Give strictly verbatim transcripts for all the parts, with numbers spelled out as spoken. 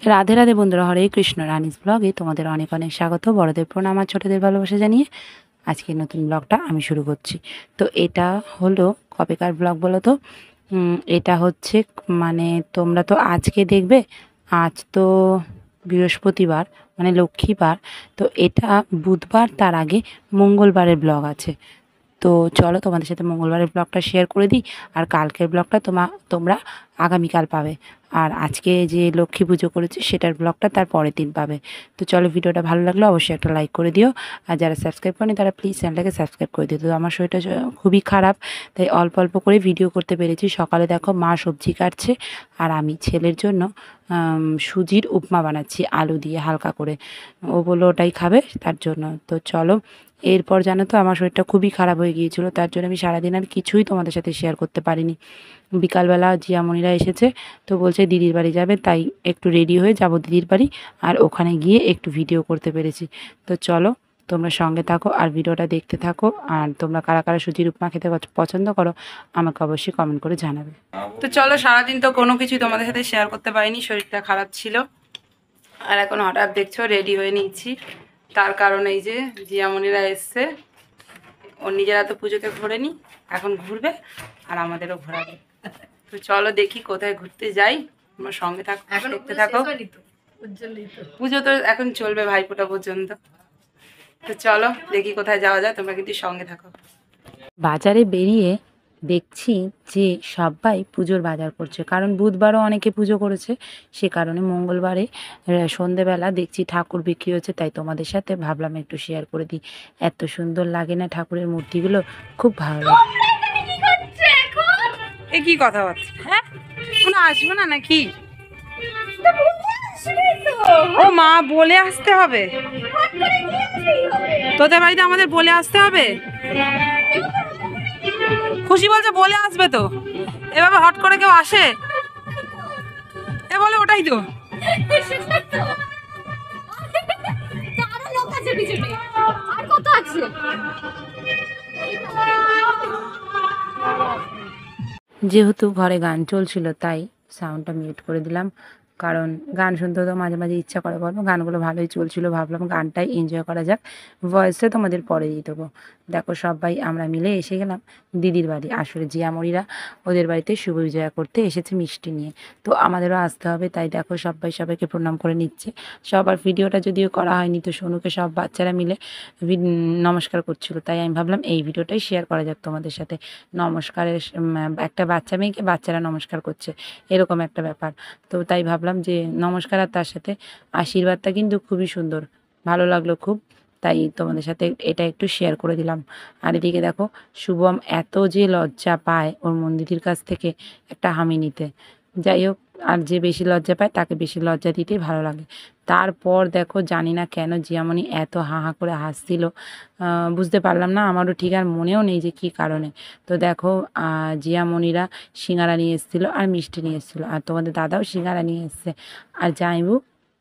রাধে রাধে বন্ধুরা, হরে কৃষ্ণ। রানিস ব্লগে তোমাদের অনেক অনেক স্বাগত। বড়দের প্রণাম আর ছোটদের ভালোবাসা জানিয়ে আজকে নতুন ব্লগটা আমি শুরু করছি। তো এটা হলো কবেকার ব্লগ বলো তো? উম, এটা হচ্ছে মানে তোমরা তো আজকে দেখবে, আজ তো বৃহস্পতিবার মানে লক্ষ্মীবার। তো এটা বুধবার, তার আগে মঙ্গলবারের ব্লগ আছে। তো চলো তোমাদের সাথে মঙ্গলবারের ব্লগটা শেয়ার করে দিই, আর কালকের ব্লগটা তোমা তোমরা আগামীকাল পাবে। আর আজকে যে লক্ষ্মী পুজো করেছে সেটার ব্লগটা তার পরের দিন পাবে। তো চলো, ভিডিওটা ভালো লাগলে অবশ্যই একটা লাইক করে দিও, আর যারা সাবস্ক্রাইব করেনি তারা প্লিজ চ্যানেলটাকে সাবস্ক্রাইব করে দিও। তো আমার শরীরটা খুবই খারাপ, তাই অল্প অল্প করে ভিডিও করতে পেরেছি। সকালে দেখো মা সবজি কাটছে, আর আমি ছেলের জন্য সুজির উপমা বানাচ্ছি আলু দিয়ে হালকা করে। ও বললো ওটাই খাবে, তার জন্য। তো চলো, এরপর জানো তো আমার শরীরটা খুবই খারাপ হয়ে গিয়েছিলো, তার জন্য আমি সারাদিন আর কিছুই তোমাদের সাথে শেয়ার করতে পারিনি। বিকালবেলা জিয়ামণিরা এসেছে, তো বলছে দিদির বাড়ি যাবে, তাই একটু রেডি হয়ে যাব দিদির বাড়ি, আর ওখানে গিয়ে একটু ভিডিও করতে পেরেছি। তো চলো তোমরা সঙ্গে থাকো আর ভিডিওটা দেখতে থাকো। আর তোমরা কারা কারা সুজির উপমা খেতে পছন্দ করো আমাকে অবশ্যই কমেন্ট করে জানাবে। তো চলো, সারাদিন তো কোনো কিছুই তোমাদের সাথে শেয়ার করতে পারিনি, শরীরটা খারাপ ছিল। আর এখন হঠাৎ দেখছো রেডি হয়ে নিচ্ছি, তার কারণ এই যে জিয়ামণিরা এসছে। ও নিজেরা তো পুজোতে ঘোরেনি, এখন ঘুরবে আর আমাদেরও ঘোরাবে। তো চলো দেখি কোথায় ঘুরতে যাই, আমার সঙ্গে থাকো, দেখতে থাকো। পুজো তো এখন চলবে ভাইফোঁটা পর্যন্ত। তো চলো দেখি কোথায় যাওয়া যায়, তোমরা কিন্তু সঙ্গে থাকো। বাজারে বেরিয়ে দেখছি যে সবাই পুজোর বাজার করছে, কারণ বুধবারও অনেকে পুজো করেছে, সে কারণে মঙ্গলবারে সন্ধেবেলা দেখছি ঠাকুর বিক্রি হচ্ছে, তাই তোমাদের সাথে ভাবলাম একটু শেয়ার করে দিই। এত সুন্দর লাগে না ঠাকুরের মূর্তিগুলো, খুব ভালো লাগে। এ কি কথাবার্তা? হ্যাঁ, কোনো আসবে না নাকি? ও মা, বলে আসতে হবে তোদের বাড়িতে, আমাদের বলে আসতে হবে। খুশি বলছে বলে আসবে, তো এভাবে হট করে কেউ আসে? এ বলে ওটাই তো। যেহেতু ঘরে গান চলছিল তাই সাউন্ডটা মিউট করে দিলাম, কারণ গান শুনতে তো মাঝে মাঝে ইচ্ছা করে। বলবো গানগুলো ভালোই চলছিল, ভাবলাম গানটাই এনজয় করা যাক, ভয়েসে তোমাদের পরে দিয়ে দেবো। দেখো সবাই আমরা মিলে এসে গেলাম দিদির বাড়ি। আসলে জিয়ামণিরা ওদের বাড়িতে শুভ বিজয়া করতে এসেছে মিষ্টি নিয়ে, তো আমাদেরও আসতে হবে, তাই দেখো সবাই সবাইকে প্রণাম করে নিচ্ছে। সবার ভিডিওটা যদিও করা হয়নি, তো সোনুকে সব বাচ্চারা মিলে নমস্কার করছিল, তাই আমি ভাবলাম এই ভিডিওটাই শেয়ার করা যাক তোমাদের সাথে। নমস্কারের একটা বাচ্চা মেয়েকে বাচ্চারা নমস্কার করছে, এরকম একটা ব্যাপার। তো তাই ভাবলাম যে নমস্কার, আর তার সাথে আশীর্বাদটা কিন্তু খুবই সুন্দর, ভালো লাগলো খুব, তাই তোমাদের সাথে এটা একটু শেয়ার করে দিলাম। আর এদিকে দেখো শুভম এত যে লজ্জা পায় ওর মন্দিরের কাছ থেকে একটা হামি নিতে, যাই হোক, আর যে বেশি লজ্জা পায় তাকে বেশি লজ্জা দিতেই ভালো লাগে। তারপর দেখো জানি না কেন জিয়ামণি এত হাঁ হাঁ করে হাসছিল, বুঝতে পারলাম না, আমারও ঠিক আর মনেও নেই যে কী কারণে। তো দেখো জিয়ামণিরা সিঙ্গারা নিয়ে এসেছিলো আর মিষ্টি নিয়ে এসেছিলো, আর তোমাদের দাদাও সিঙ্গারা নিয়ে এসছে, আর জামাইবু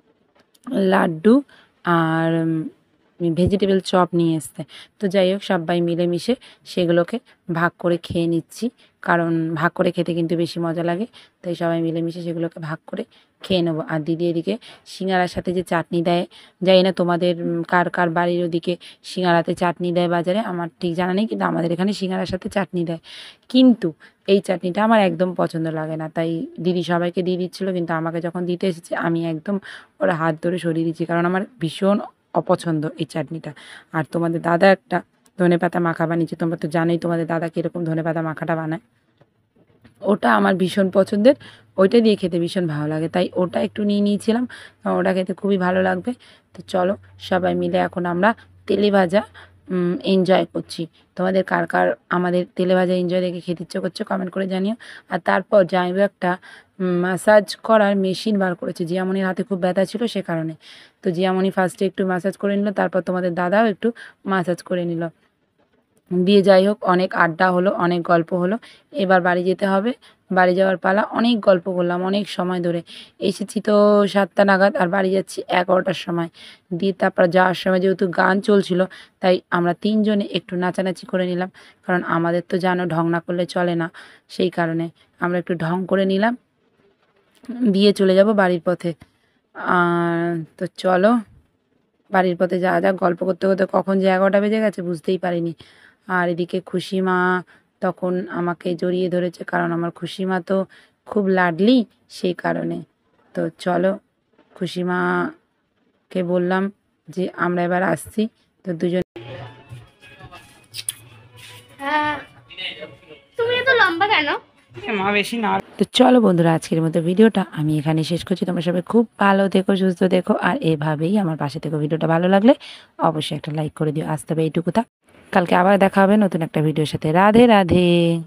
লাড্ডু আর ভেজিটেবল চপ নিয়ে এসছে। তো যাই হোক সবাই মিলেমিশে সেগুলোকে ভাগ করে খেয়ে নিচ্ছি, কারণ ভাগ করে খেতে কিন্তু বেশি মজা লাগে, তাই সবাই মিলেমিশে সেগুলোকে ভাগ করে খেয়ে নেবো। আর দিদি এদিকে সিঙ্গারার সাথে যে চাটনি দেয়, জানি না তোমাদের কার কার বাড়ির ওদিকে সিঙ্গারাতে চাটনি দেয় বাজারে, আমার ঠিক জানা নেই, কিন্তু আমাদের এখানে সিঙ্গারার সাথে চাটনি দেয়, কিন্তু এই চাটনিটা আমার একদম পছন্দ লাগে না, তাই দিদি সবাইকে দিয়ে দিচ্ছিলো, কিন্তু আমাকে যখন দিতে এসেছে আমি একদম ওরা হাত ধরে সরিয়ে দিচ্ছি, কারণ আমার ভীষণ অপছন্দ এই চাটনিটা। আর তোমাদের দাদা একটা ধনেপাতা মাখা বানিয়েছে, তোমরা তো জানোই তোমাদের দাদা কীরকম ধনেপাতা মাখাটা বানায়, ওটা আমার ভীষণ পছন্দের, ওইটা দিয়ে খেতে ভীষণ ভালো লাগে, তাই ওটা একটু নিয়ে নিয়েছিলাম, ওটা খেতে খুবই ভালো লাগবে। তো চলো সবাই মিলে এখন আমরা তেলে ভাজা এনজয় করছি। তোমাদের কার কার আমাদের তেলে ভাজা এনজয় দেখে খেতে ইচ্ছে করছে কমেন্ট করে জানিও। আর তারপর যাইব একটা ম্যাসাজ করার মেশিন বার করেছে, জিয়ামণির হাতে খুব ব্যথা ছিল সে কারণে। তো জিয়ামণি ফার্স্টে একটু ম্যাসাজ করে নিল, তারপর তোমাদের দাদাও একটু ম্যাসাজ করে নিল, দিয়ে যাই হোক অনেক আড্ডা হলো, অনেক গল্প হলো। এবার বাড়ি যেতে হবে, বাড়ি যাওয়ার পালা। অনেক গল্প করলাম অনেক সময় ধরে, এসেছি তো সাতটা নাগাদ আর বাড়ি যাচ্ছি এগারোটার সময়। দিয়ে তারপর যাওয়ার সময় যেহেতু গান চলছিল, তাই আমরা তিনজনে একটু নাচানাচি করে নিলাম, কারণ আমাদের তো জানো ঢং না করলে চলে না, সেই কারণে আমরা একটু ঢং করে নিলাম, দিয়ে চলে যাব বাড়ির পথে। আর তো চলো বাড়ির পথে যাওয়া যাক। গল্প করতে করতে কখন যে এগারোটা বেজে গেছে বুঝতেই পারিনি। আর এদিকে খুশি মা তখন আমাকে জড়িয়ে ধরেছে, কারণ আমার খুশি মা তো খুব লাডলি, সেই কারণে। তো চলো খুশি মাকে বললাম যে আমরা এবার আসছি। তো দুজন হ্যাঁ, তুমি এত লম্বা কেন? মা বেশি না। তো চলো বন্ধুরা, আজকের মতো ভিডিওটা আমি এখানে শেষ করছি। তোমরা সবাই খুব ভালো থেকো, সুস্থ দেখো, আর এভাবেই আমার পাশে থেকো। ভিডিওটা ভালো লাগলে অবশ্যই একটা লাইক করে দিও। আজ তবে এইটুকু থাক, কালকে আবার দেখা হবে নতুন একটা ভিডিওর সাথে। রাধে রাধে।